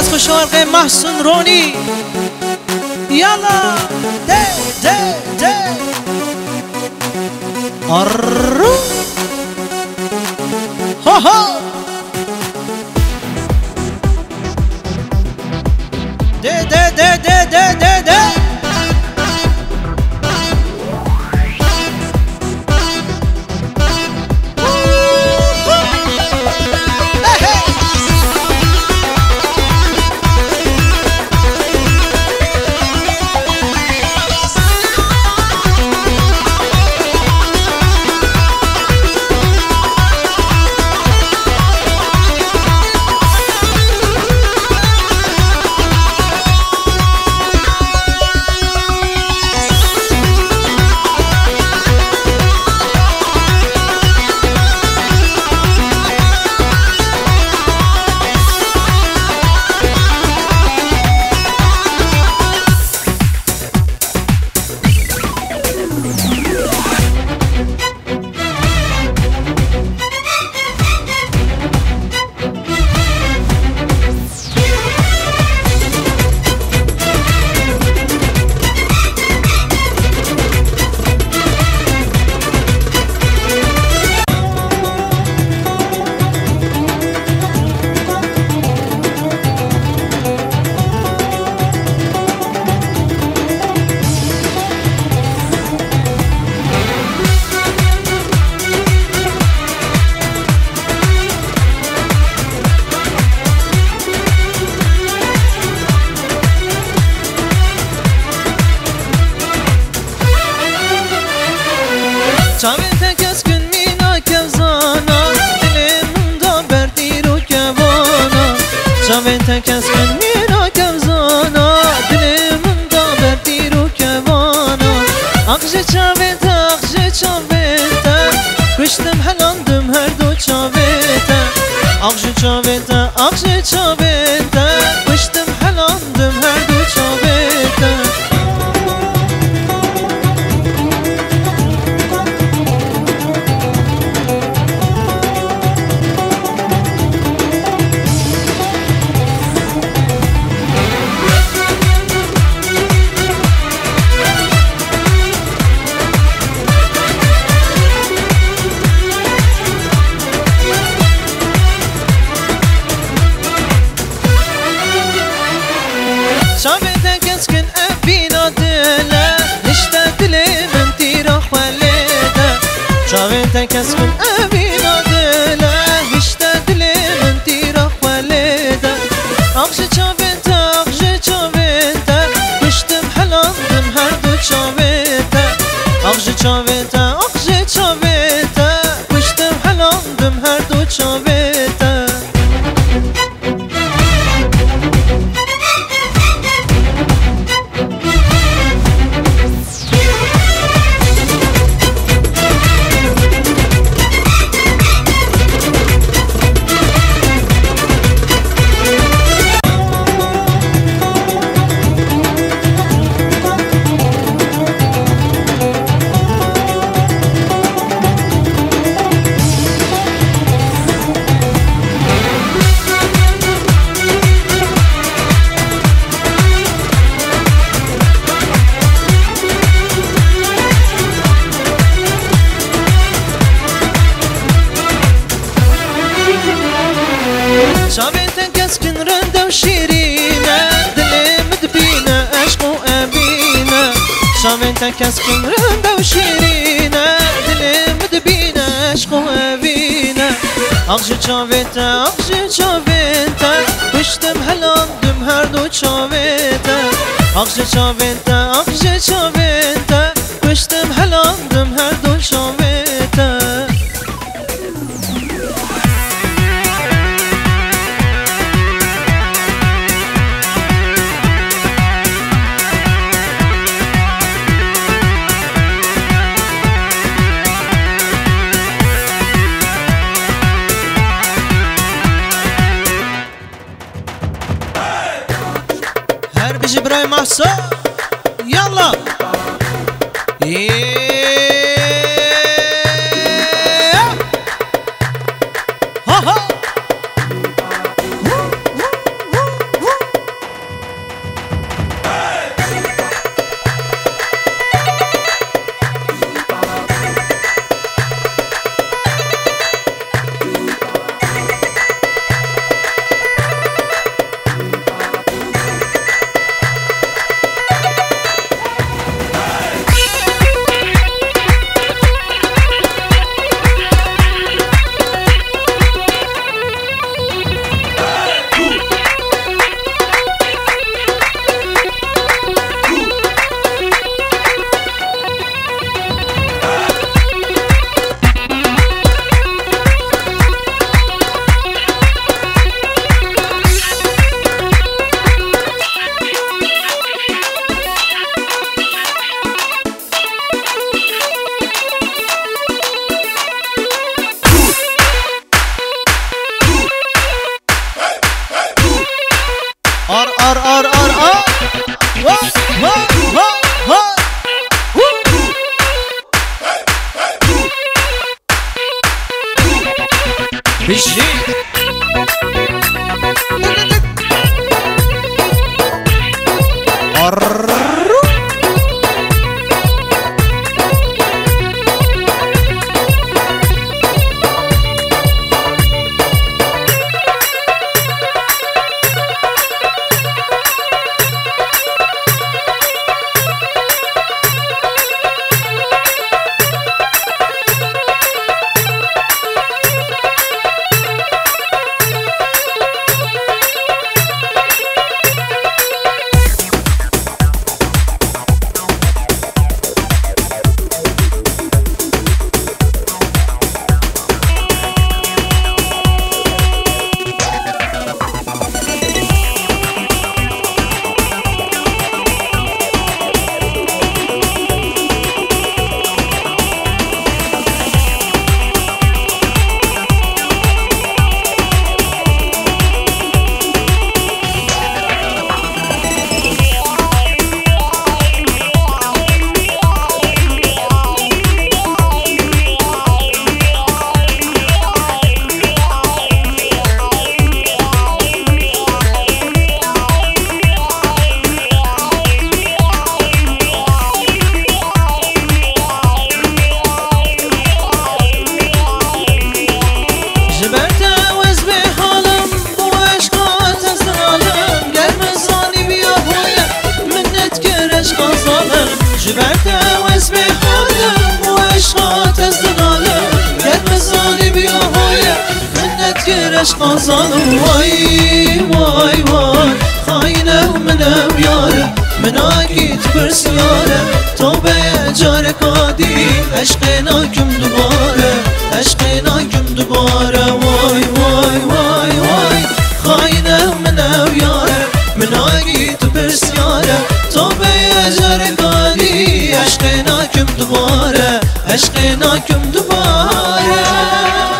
از خوشحالق محسن رونی یالا ده ده ده آرو ها ها ده ده ده ده ده ده ده چاوین تکس کن مینا کزانا دلم دا بردی رو کوانا چاوین تکس کن مینا کزانا دلم دا بردی رو کوانا آخج چاوین تا آخج چاوین تا کشتم هلاندم هر دو چاوین تا آخج چاوین تا آخج چاوین تا کشتم هلاندم هر دو چاوین تا شاوین تکس کن ابینا دله نشته دلی من تیرا خلیده شاوین تکس کن ابینا دله نشته دلی من تیرا خلیده آخش چاوین تا آخش چاوین تا کشتم حلاندم هر دو چاوین تا آخش چاوین تا آخش چاوین تا کشتم حلاندم هر دو چاوین تا شاوین تکس کن رنده و شیرینه دلم دبینه عشق و امینه شاوین تکس کن رنده و شیرینه دلم دبینه عشق و امینه آخش چاوین تا آخش چاوین تا کشتم هلاندم هر دو چاوین تا آخش چاوین تا آخش چاوین تا کشتم هلاندم هر دو چاوین تا برای محسا یالا ها ها بشی قصانم واي واي واي خاينة ومنه وياره مناكي تبرسياره توبة يا جارك عادي عشقناكم دوباره عشقناكم دوباره واي واي واي واي خاينة ومنه وياره مناكي تبرسياره توبة يا جارك عادي عشقناكم دوباره عشقناكم دوباره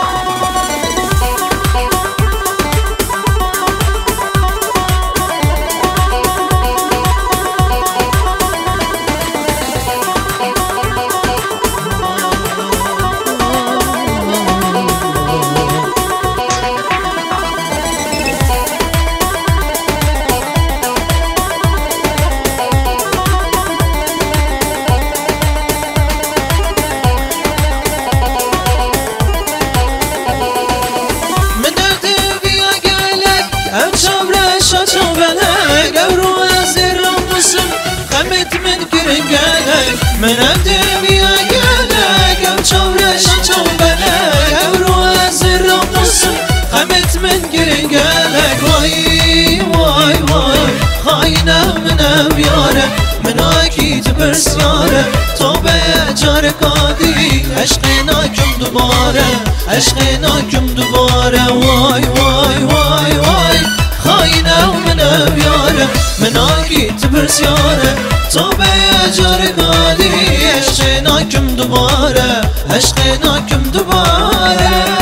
من أدم يا جالك أو شورش أو بلاك أو رواز الرقص خمت من قرقالك واي واي واي خاينة من أبيارك من أكيد برسيارك توبة يا جارك عادي عشقناكم دوباره عشقناكم دوباره واي واي واي واي خاينة من أبيارك من أكيد برسيارك توبة يا جارك عادي عشقناكم دوباره عشقناكم دوباره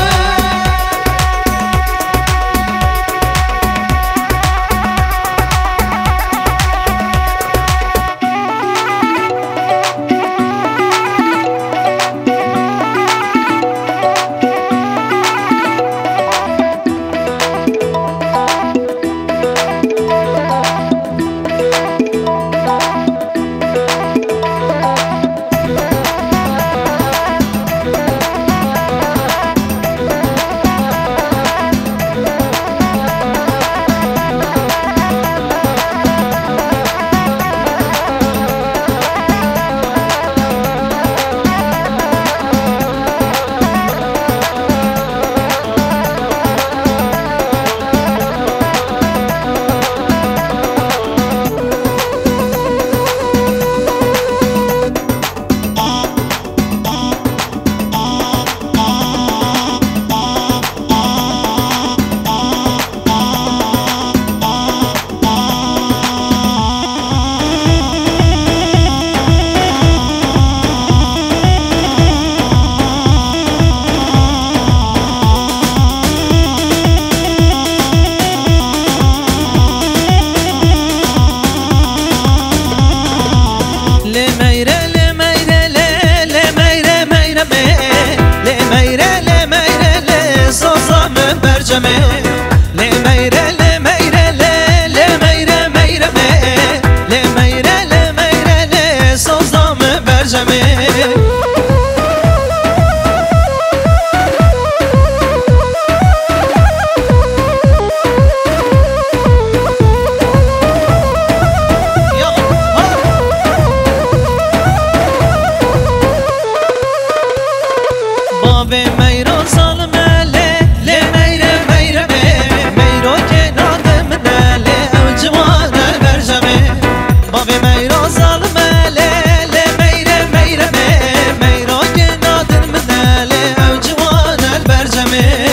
برجمه لی میره لی میره لی میره میره لی میره لی میره لی سازدام برجمه بابه میرو ظالمه لی میره میره میرو که نادم لی او جوان برجمه بابه میرو ظالمه لی میره میره میرو که نادم لی او جوان برجمه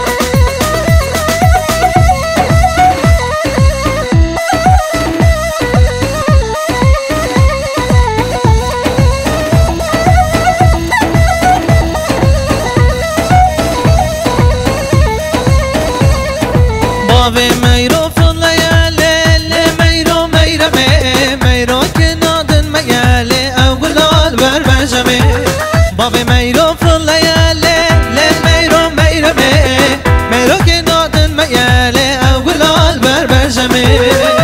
بابه میرو فلیا لی میرو میره میرو که نادن میالی او گلال بر برجمه بابه میرو فلیا لی میرو میره میرو که نادن میالی او گلال بر برجمه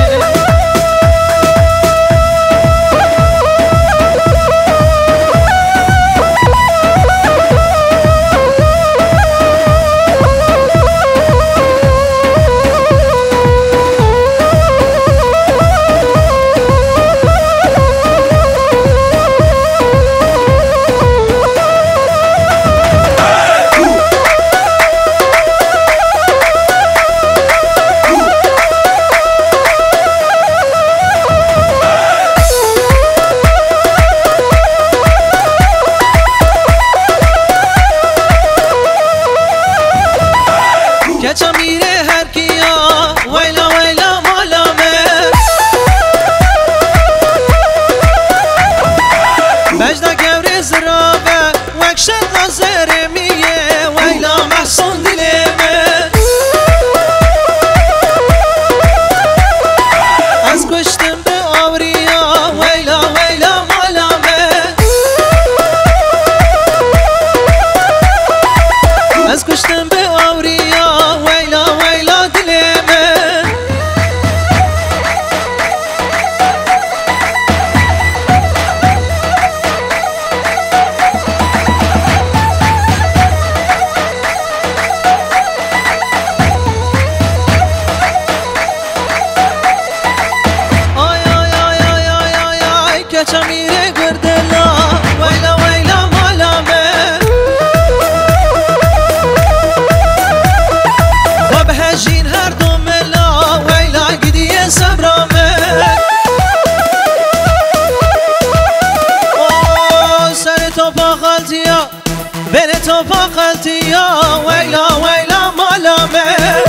کچا میره هر کیا ویلا ویلا مالامه بجدا گوری زرابه وکشت نظر میه ویلا محسون دلمه از کشتم به آوریا ویلا ویلا مالامه از کشتم به آوریا ویلا ویلا دلمه آی آی آی آی آی آی آی کچا میره گردلا ویلا ویلا مالامه و به هجین هر دو ملا ویلا گیدیه سبرامه سر تو پا غلطیا بین تو پا غلطیا ویلا ویلا مالامه